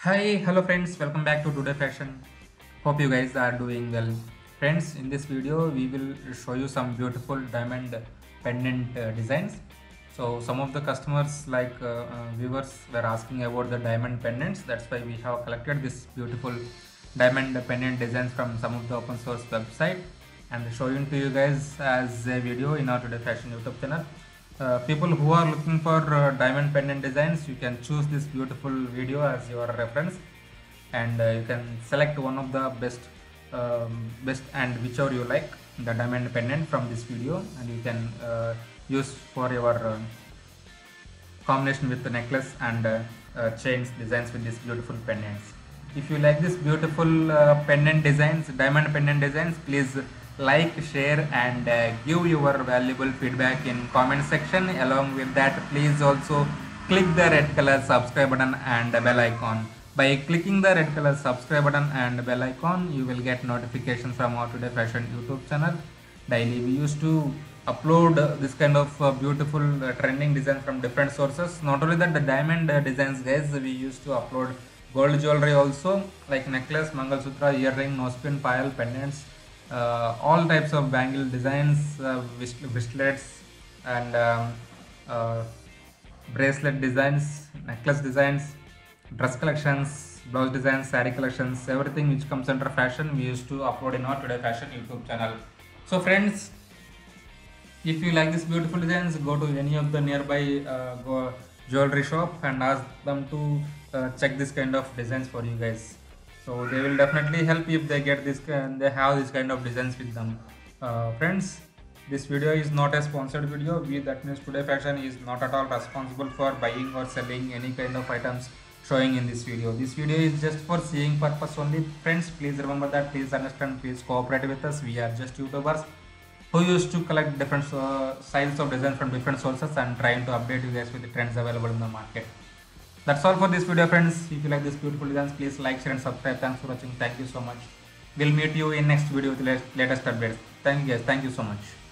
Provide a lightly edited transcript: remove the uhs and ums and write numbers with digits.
Hi, hello friends, welcome back to Today Fashion. Hope you guys are doing well. Friends, in this video we will show you some beautiful diamond pendant designs. So some of the customers viewers were asking about the diamond pendants. That's why we have collected this beautiful diamond pendant designs from some of the open source website and showing to you guys as a video in our Today Fashion YouTube channel. People who are looking for diamond pendant designs, you can choose this beautiful video as your reference, and you can select one of the best and whichever you like the diamond pendant from this video, and you can use for your combination with the necklace and chains designs with these beautiful pendants. If you like this beautiful pendant designs, diamond pendant designs, please like, share and give your valuable feedback in comment section. Along with that, please also click the red color subscribe button and bell icon. By clicking the red color subscribe button and bell icon, you will get notifications from our Today Fashion YouTube channel. Daily we used to upload this kind of beautiful trending designs from different sources. Not only that, the diamond designs guys, we used to upload gold jewelry also, like necklace, mangalsutra, earring, nosepin, pile, pendants, all types of bangle designs, wristlets and bracelet designs, necklace designs, dress collections, blouse designs, saree collections, everything which comes under fashion we used to upload in our Today Fashion YouTube channel. So friends, if you like this beautiful designs, go to any of the nearby jewelry shop and ask them to check this kind of designs for you guys. So they will definitely help if they get this and they have this kind of designs with them. Friends, this video is not a sponsored video. That means Today Fashion is not at all responsible for buying or selling any kind of items showing in this video. This video is just for seeing purpose only. Friends, please remember that. Please understand. Please cooperate with us. We are just YouTubers who used to collect different styles of designs from different sources and trying to update you guys with the trends available in the market. That's all for this video, friends. If you like this beautiful designs, please like, share and subscribe. Thanks for watching. Thank you so much. We'll meet you in next video with latest updates. Thank you guys. Thank you so much.